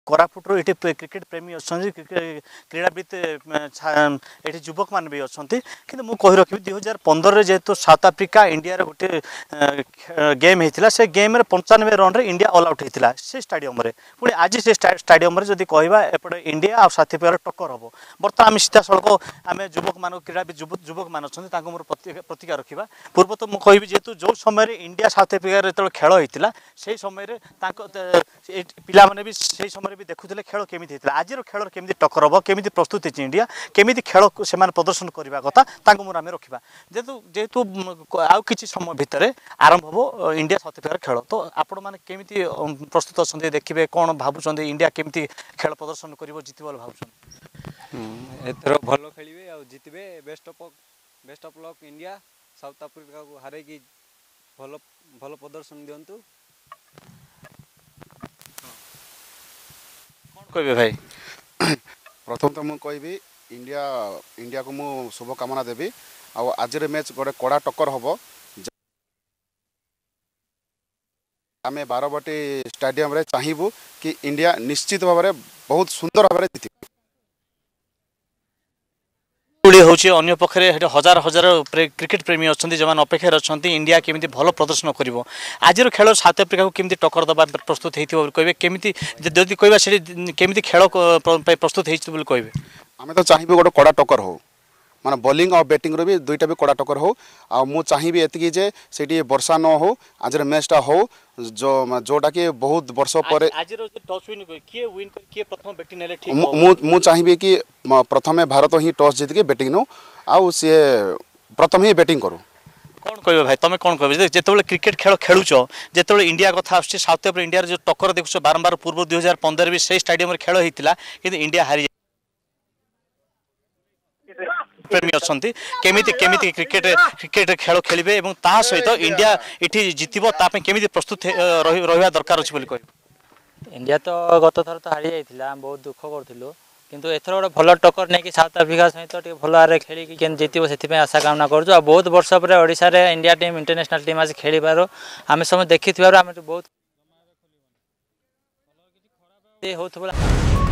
कोरापुटर ये क्रिकेट प्रेमी अच्छा क्रीड़ाविद ये युवक मान भी अच्छा कि मुझे कही रखी 2015 जेहेतु साउथ आफ्रिका इंडिया गोटे गेम होता से game 95 run India all out होता से स्टाडियम पुणी आज से स्टाडियम जब कहवा एपटे इंडिया आ साउथ अफ्रिकार टक्कर हम बर्तमान आम सीधा सड़क आम युवक मान क्रीड़ाविद युवक मान अच्छा मोर प्रतिज्ञा रखा पूर्व तो मुझे कहि जेहेतु जो समय इंडिया साउथ अफ्रिकार जो खेल होता से समय पिला भी से समय भी देखुले खेल केमी होता आज खेल केमी टक्कर हम केमी प्रस्तुत है इंडिया केमी खेल से प्रदर्शन करने कथा मुझे आम रखा जेहेतु जेहेतु आउ कि समय भितर आरंभ हम इंडिया साउथ अफ्रिकार खेल तो आपण मैंने केमी प्रस्तुत अच्छा देखिए कौन भावुं इंडिया केमी खेल प्रदर्शन कर जित भावुं एथर भल खेलिए आ जितबे best of luck India South Africa को हारे की भल भल प्रदर्शन दिंतु कहे भाई प्रथम तो मुझे कहि इंडिया इंडिया को मु शुभकामना देवी आज मैच गोटे कड़ा टक्कर हम आम बारवाटी स्टेडियम रे चाहबू कि इंडिया निश्चित भाव में बहुत सुंदर भाव जीत अन्य पक्षे हजार हजार क्रिकेट प्रेमी अच्छा जो अपेक्षा अच्छा इंडिया केमी भल प्रदर्शन कर आज खेल साउथ अफ्रिका को केमी टक्कर दबा प्रस्तुत होती कहे केमी जदि कहवा केमी खेल प्रस्तुत होती कहे आम तो चाहबू गोटे कड़ा टक्कर हो माने बॉलिंग और बैटिंग रो भी दुईटा भी कड़ा टक्कर हो आ मु चाहिए एति जे सेठी वर्षा न हो आज मैचटा हो जो जोटा कि बहुत वर्ष पर आज टॉस विन किए विन किए प्रथम बैटिंग नेले ठीक मु चाहिए कि प्रथमे भारत ही टॉस जीत के बैटिंग नो आउ सी प्रथम ही बैटिंग करू कौन कह भाई तुम कौन कह जो क्रिकेट खेल खेलुच जो इंडिया कथा आस साउथ अफ्रिका इंडिया जो टक्कर देखुच बारंबार पूर्व 2015 भी से स्टाडियम खेल होता कि इंडिया हारी प्रेमी अच्छा केमी केमी क्रिकेट क्रिकेट खेल खेलिए और ता सहित इंडिया ये जितब केमी प्रस्तुत रहा दरकार अच्छे कह इंडिया तो गत थर तो हारी जाइए बहुत दुख करूँ किंतु एथर गोटे भल टक्कर नहीं कि साउथ अफ्रिका सहित भल आगे खेल जितब से आशा कामना करूँ बहुत वर्ष पर ओडिशा रे इंडिया टीम इंटरनेशनल टीम आज खेल पार आम सब देखी आम बहुत